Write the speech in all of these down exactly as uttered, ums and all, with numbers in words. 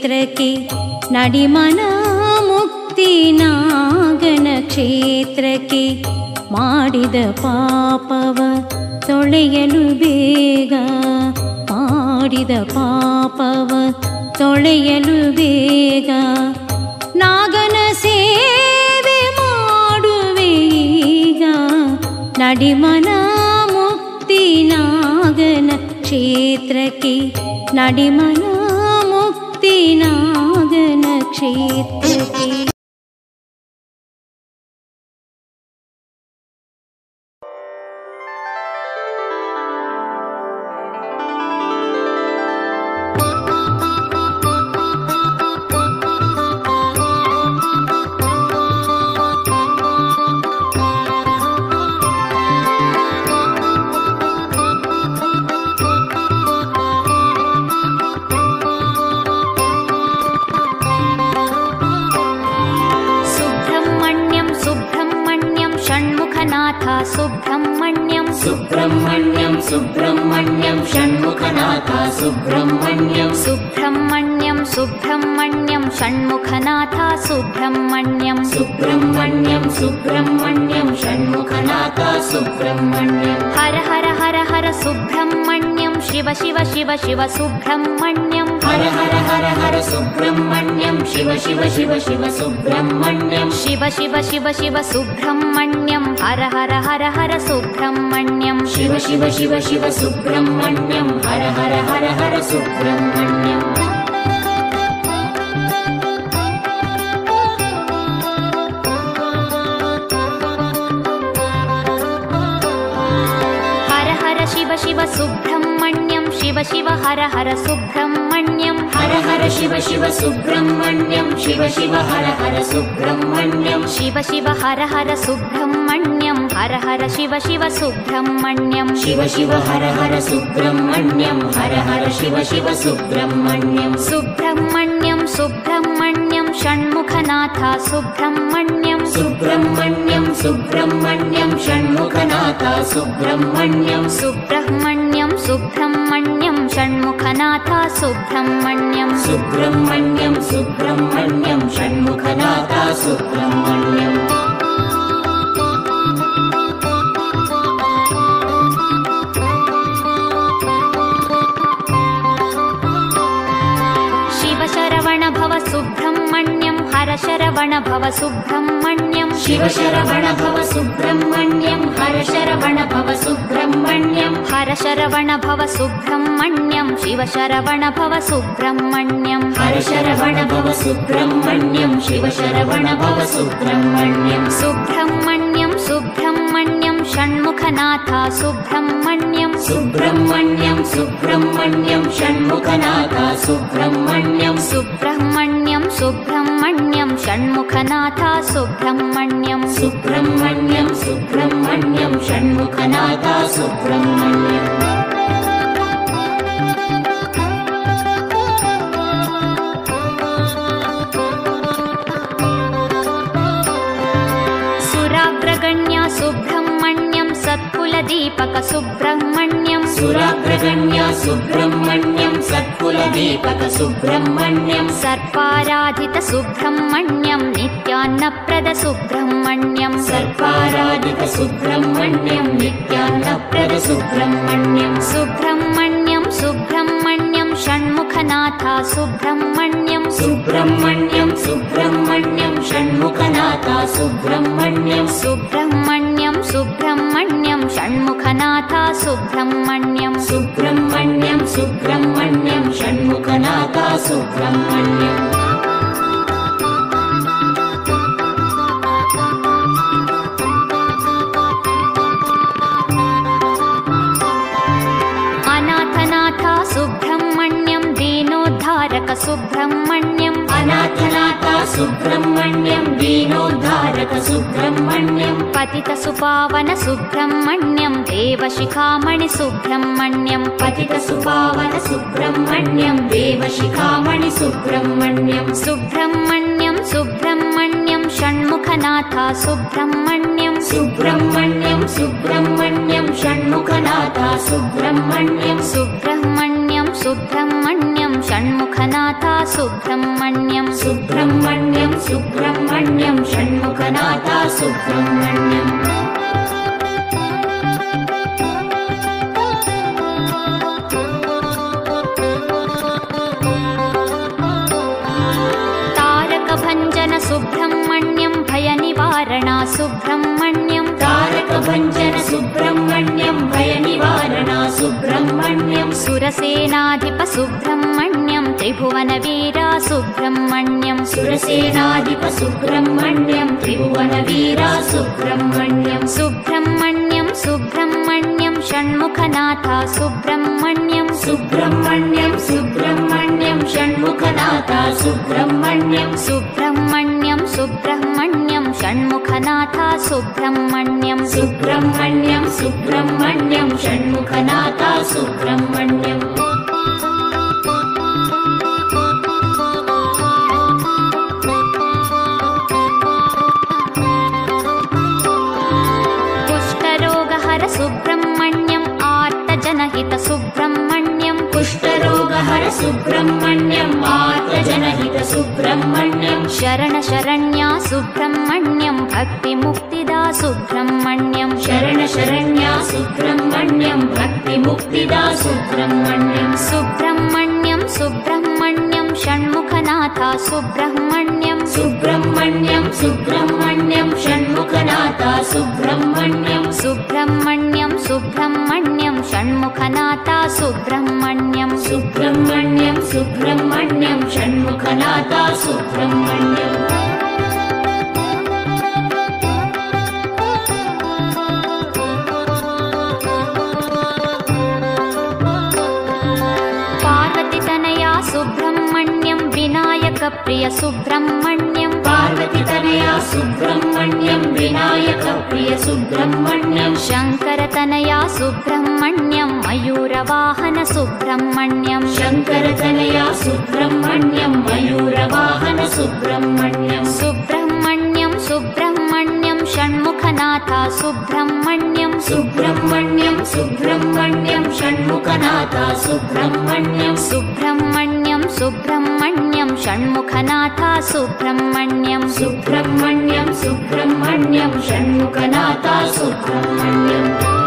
ಕ್ಷೇತ್ರಕ್ಕೆ ನಡಿಮನ ಮುಕ್ತಿ ನಾಗನ ಕ್ಷೇತ್ರಕ್ಕೆ ಮಾಡಿದ ಪಾಪವ ತೊಳೆಯಲು ಬೇಗ ಮಾಡಿದ ಪಾಪವ ತೊಳೆಯಲು ಬೇಗ ನಾಗನ ಸೇವೆ ಮಾಡುವೆ ಈಗ ನಡಿಮನ ಮುಕ್ತಿ ನಾಗನ ಕ್ಷೇತ್ರಕ್ಕೆ ನಡಿಮನ ಮುಕ್ತಿ ನಾಗನ ಕ್ಷೇತ್ರಕ್ಕೆ सुब्रह्मण्यं सुब्रह्मण्यं सुब्रह्मण्यं षण्मुखनाथ सुब्रह्मण्यं सुब्रह्मण्यं सुब्रह्मण्यं षण्मुखनाथ सुब्रह्मण्यं सुब्रह्मण्यं सुब्रह्मण्यं षण्मुखनाथ सुब्रह्मण्यं हर हर हर हर सुब्रह्मण्यं शिव शिव शिव शिव सुब्रह्मण्यं हर हर हर हर सुब्रह्मण्यं शिव शिव शिव शिव सुब्रह्मण्यं शिव शिव शिव शिव सुब्रह्मण्यं हर हर हर हर सुब्रह्मण्यं शिव शिव शिव शिव सुब्रह्मण्यं हर हर हर हर सुब्रह्मण्यं हर हर शिव शिव सुब्रह्मण्यं शिव शिव हर हर सुब्रह्मण्यं हर हर शिव शिव सुब्रह्मण्यं शिव शिव हर हर सुब्रह्मण्यं शिव शिव हर हर सुब्रह्मण्यं हर हर शिव शिव सुब्रह्मण्यं शिव शिव हर हर सुब्रह्मण्यं हर हर शिव शिव सुब्रह्मण्यं सुब्रह्मण्यं सुब्रह्मण्यं षण्मुखनाथ सुब्रह्मण्यं सुब्रह्मण्यं सुब्रह्मण्यं षण्मुखनाथ सुब्रह्मण्यं सुब्रह्मण्यं सुब्रह्मण्यं षण्मुखनाथ सुब्रह्मण्यं सुब्रह्मण्यं सुब्रह्मण्यं षण्मुखनाथ सुब्रह्मण्यं शिवशरवण भव सुब्रह्मण्यं हर शरवण भव सुब्रह्मण्यं शिवशरवण भव सुब्रह्मण्यं हर शरवण भव सुब्रह्मण्यं हर शरवण भव सुब्रह्मण्यं शिवशरवण भव सुब्रह्मण्यं हर शरवण भव सुब्रह्मण्यं शिवशरवण भव सुब्रह्मण्यं सुब्रह्मण्यं सुब्रह्मण्यं षण्मुखनाथ सुब्रह्मण्यं सुब्रह्मण्यं सुब्रह्मण्यं षण्मुखनाथ सुब्रह्मण्यं सुब्रह्मण्यं सुब्रह्मण्यं षण्मुखनाथ सुब्रह्मण्यं सुब्रह्मण्यं सुब्रह्मण्यं षण्मुखनाथ सुब्रह्मण्यं सुराग्रगण्या सुब्रह्मण्यं सत्कुलदीपक सुब्रह्मण्यं सुराग्रगण्या सुब्रह्मण्यं सत्कुलदीपक सुब्रह्मण्यं सर्पाराधित सुब्रह्मण्यं नित्यान्नप्रद सुब्रह्मण्यं सर्पाराधित सुब्रह्मण्यं नित्यान्नप्रद सुब्रह्मण्यं सुब्रह्मण्यं सुब्रह्मण्यं षण्मुखनाथ सुब्रह्मण्यं सुब्रह्मण्यं सुब्रह्मण्यं षण्मुखनाथ सुब्रह्मण्यं सुब्रह्मण्यं सुब्रह्मण्यं षण्मुखनाथ सुब्रह्मण्यं सुब्रह्मण्यं सुब्रह्मण्यं षण्मुखनाथ सुब्रह्मण्यं अनाथनाथ सुब्रह्मण्यं दीनोद्धारक सुब्रह्मण्यं अनाथनाथ सुब्रह्मण्यं दीनोद्धारक सुब्रह्मण्यं पतित सुपावन सुब्रह्मण्यं देवशिखामणि सुब्रह्मण्यं पतित सुपावन सुब्रह्मण्यं देवशिखामणि सुब्रह्मण्यं सुब्रह्मण्यं सुब्रह्मण्यं षण्मुखनाथ सुब्रह्मण्यं सुब्रह्मण्यं सुब्रह्मण्यं षण्मुखनाथ सुब्रह्मण्यं सुब्रह्मण्यं सुब्रह्मण्यं षण्मुखनाथ सुब्रह्मण्यं सुब्रह्मण्यं सुब्रह्मण्यं षण्मुखनाथ सुब्रह्मण्यं तारकभञ्जन सुब्रह्मण्यं भयनिवारणा सुब्रह्मण्यं तारकभञ्जन सुब्रह्मण्यं भयनिवारणा सुब्रह्मण्यं सुरसेनाधिप सुब्रह्मण्यं त्रिभुवनवीरा सुब्रह्मण्यं सुरसेनाधिप सुब्रह्मण्यं त्रिभुवनवीरा सुब्रह्मण्यं सुब्रह्मण्यं सुब्रह्मण्यं षण्मुखनाथ सुब्रह्मण्यं सुब्रह्मण्यं सुब्रह्मण्यं षण्मुखनाथ सुब्रह्मण्यं सुब्रह्मण्यं सुब्रह्मण्यं षण्मुखनाथ सुब्रह्मण्यं सुब्रह्मण्यं सुब्रह्मण्यं षण्मुखनाथ सुब्रह्मण्यं कुष्ठरोगहर सुब्रह्मण्यं आर्तजनहित सुब्रह्मण्यं कुष्ठरोगहर सुब्रह्मण्यं आर्तजनहित सुब्रह्मण्यं शरण शरण्या सुब्रह्मण्यं भक्तिमुक्तिदा सुब्रह्मण्यं शरण शरण्या सुब्रह्मण्यं भक्तिमुक्तिदा सुब्रह्मण्यं सुब्रह्मण्यं सुब्रह्मण्यं षण्मुखनाथ सुब्रह्मण्यं सुब्रह्मण्यं सुब्रह्मण्यं षण्मुखनाथ सुब्रह्मण्यं सुब्रह्मण्यं सुब्रह्मण्यं षण्मुखनाथ सुब्रह्मण्यं सुब्रह्मण्यं सुब्रह्मण्यं षण्मुखनाथ सुब्रह्मण्यं पार्वतीतनया सुब्रह्मण्यं विनायकप्रिय सुब्रह्मण्यं पार्वतीतनया सुब्रह्मण्यं विनायकप्रिय सुब्रह्मण्यं शङ्करतनया सुब्रह्मण्यं मयूरवाहन सुब्रह्मण्यं शङ्करतनया सुब्रह्मण्यं मयूरवाहन सुब्रह्मण्यं सुब्रह्मण्यं सुब्रह्मण्यं षण्मुखनाथ सुब्रह्मण्यं सुब्रह्मण्यं सुब्रह्मण्यं षण्मुखनाथ सुब्रह्मण्यं सुब्रह्मण्यं सुब्रह्मण्यं षण्मुखनाथ सुब्रह्मण्यं सुब्रह्मण्यं सुब्रह्मण्यं षण्मुखनाथ सुब्रह्मण्यं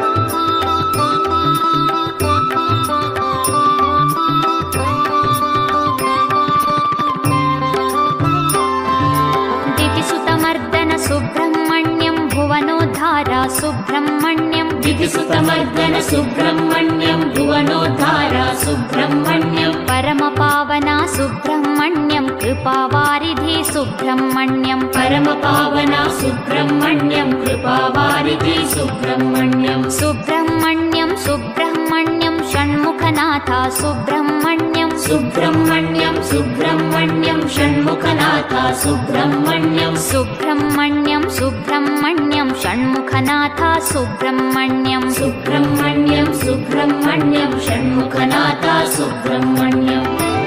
दितिसुतमर्दन सुब्रह्मण्यं भुवनोद्धारा सुब्रह्मण्यं दितिसुतमर्दन सुब्रह्मण्यं भुवनोद्धारा सुब्रह्मण्यं परमपावना सुब्रह्मण्यं कृपावारिधि सुब्रह्मण्यं परमपावना सुब्रह्मण्यं कृपावारिधि सुब्रह्मण्यं सुब्रह्मण्यं सुब्रह्मण्यं षण्मुखनाथ सुब्रह्मण्यं सुब्रह्मण्यं सुब्रह्मण्यं षण्मुखनाथ सुब्रह्मण्यं सुब्रह्मण्यं सुब्रह्मण्यं षण्मुखनाथ सुब्रह्मण्यं सुब्रह्मण्यं सुब्रह्मण्यं षण्मुखनाथ सुब्रह्मण्यं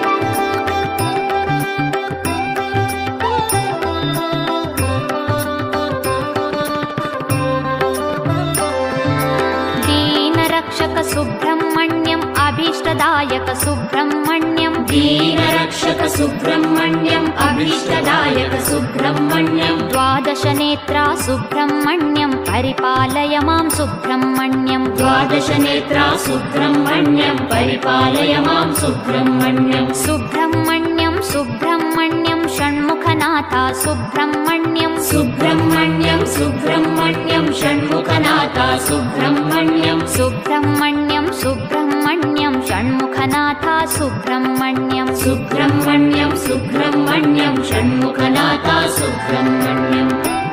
दीनरक्षक सुब्रह्मण्यं अभीष्टदायक सुब्रह्मण्यं दीनरक्षक सुब्रह्मण्यं अभीष्टदायक सुब्रह्मण्यं द्वादशनेत्रा सुब्रह्मण्यं परिपालय मां सुब्रह्मण्यं द्वादशनेत्रा सुब्रह्मण्यं परिपालय मां सुब्रह्मण्यं सुब्रह्मण्यं सुब्रह्मण्यं षण्मुखनाथ सुब्रह्मण्यं सुब्रह्मण्यं सुब्रह्मण्यं षण्मुखनाथ सुब्रह्मण्यं सुब्रह्मण्यं सुब्रह्मण्यं षण्मुखनाथ सुब्रह्मण्यं सुब्रह्मण्यं सुब्रह्मण्यं षण्मुखनाथ सुब्रह्मण्यं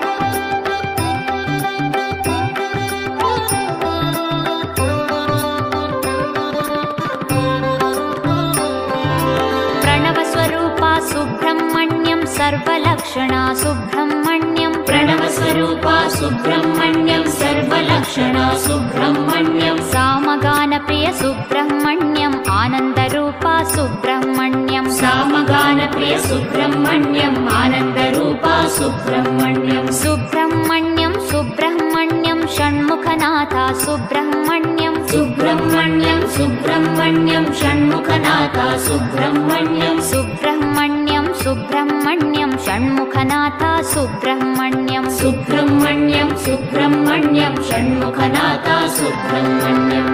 प्रणवस्वरूपा सुब्रह्मण्यं सर्वलक्षणा सुब्रह्मण्यं प्रणवस्वरूपा सुब्रह्मण्यं सर्वलक्षणा सुब्रह्मण्यं सामगानप्रिय सुब्रह्मण्यं आनन्दरूपा सुब्रह्मण्यं सामगानप्रिय सुब्रह्मण्यम् आनन्दरूपा सुब्रह्मण्यं सुब्रह्मण्यं सुब्रह्मण्यं षण्मुखनाथ सुब्रह्मण्यं सुब्रह्मण्यं सुब्रह्मण्यं षण्मुखनाथ सुब्रह्मण्यं सुब्रह्मण्यं सुब्रह्मण्यं षण्मुखनाथ सुब्रह्मण्यं सुब्रह्मण्यं सुब्रह्मण्यं षण्मुखनाथ सुब्रह्मण्यं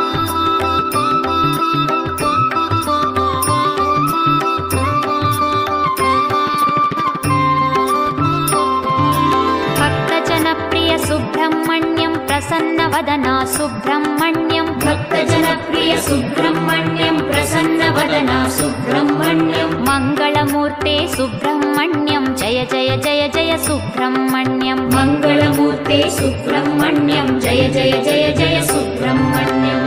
भक्तजनप्रिय सुब्रह्मण्यं प्रसन्नवदना सुब्रह्मण्यं भक्तजनप्रिय सुब्रह्मण्यं प्रसन्नवदना सुब्रह्मण्यं मङ्गलमूर्ते सुब्रह्मण्यं जय जय जय जय सुब्रह्मण्यं मङ्गलमूर्ते सुब्रह्मण्यं जय जय जय जय सुब्रह्मण्यं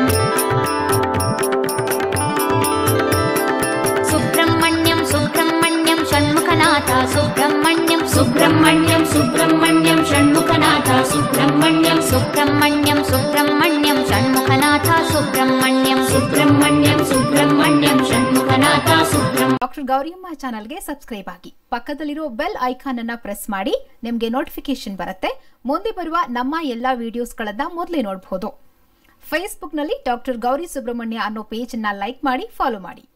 सुब्रह्मण्यं सुब्रह्मण्यं षण्मुखनाथ सुब्रह्मण्यं सुब्रह्मण्यं सुब्रह्मण्यं षण्मुखनाथ सुब्रह्मण्यं सुब्रह्मण्यं सुब्रह्मण्यं षण्मुखनाथ सुब्रह्मण्यं सुब्रह्मण्यं सुब्रह्मण्यं षण्मुखनाथ सुब्रह्मण्यं ಡಾಕ್ಟರ್ ಗೌರಿಯಮ್ಮ ಚಾನಲ್ಗೆ ಸಬ್ಸ್ಕ್ರೈಬ್ ಆಗಿ ಪಕ್ಕದಲ್ಲಿರೋ ಬೆಲ್ ಐಕಾನ್ ಅನ್ನ ಪ್ರೆಸ್ ಮಾಡಿ ನಿಮಗೆ ನೋಟಿಫಿಕೇಶನ್ ಬರುತ್ತೆ. ಮುಂದೆ ಬರುವ ನಮ್ಮ ಎಲ್ಲಾ ವಿಡಿಯೋಸ್ಗಳನ್ನ ಮೊದಲೇ ನೋಡಬಹುದು. ಫೇಸ್ಬುಕ್ನಲ್ಲಿ ಡಾಕ್ಟರ್ ಗೌರಿ ಸುಬ್ರಹ್ಮಣ್ಯ ಅನ್ನೋ ಪೇಜ್ ಅನ್ನ ಲೈಕ್ ಮಾಡಿ ಫಾಲೋ ಮಾಡಿ.